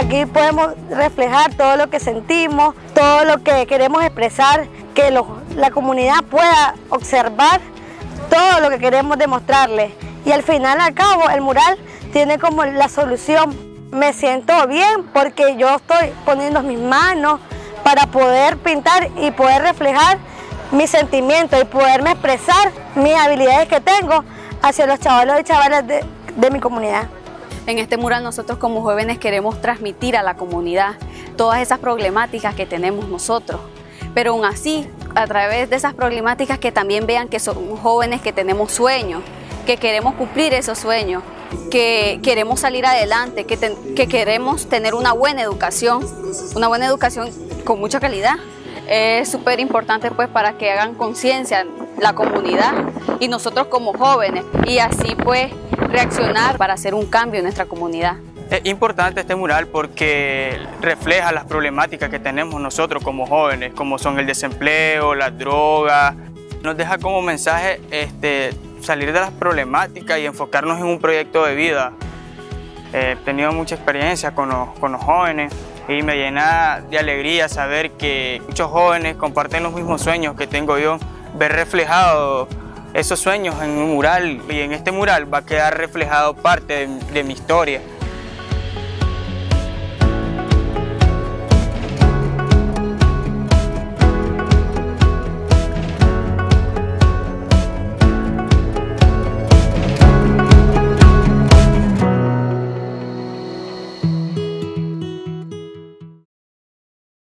Aquí podemos reflejar todo lo que sentimos, todo lo que queremos expresar, que la comunidad pueda observar todo lo que queremos demostrarles. Y al final, al cabo, el mural tiene como la solución. Me siento bien porque yo estoy poniendo mis manos para poder pintar y poder reflejar mis sentimientos y poderme expresar mis habilidades que tengo hacia los chavalos y chavales de mi comunidad. En este mural nosotros como jóvenes queremos transmitir a la comunidad todas esas problemáticas que tenemos nosotros, pero aún así, a través de esas problemáticas que también vean que somos jóvenes que tenemos sueños, que queremos cumplir esos sueños, que queremos salir adelante, que queremos tener una buena educación con mucha calidad. Es súper importante pues para que hagan conciencia la comunidad y nosotros como jóvenes y así pues reaccionar para hacer un cambio en nuestra comunidad. Es importante este mural porque refleja las problemáticas que tenemos nosotros como jóvenes, como son el desempleo, las drogas. Nos deja como mensaje salir de las problemáticas y enfocarnos en un proyecto de vida. He tenido mucha experiencia con los jóvenes y me llena de alegría saber que muchos jóvenes comparten los mismos sueños que tengo yo, ver reflejados esos sueños en un mural, y en este mural va a quedar reflejado parte de mi historia.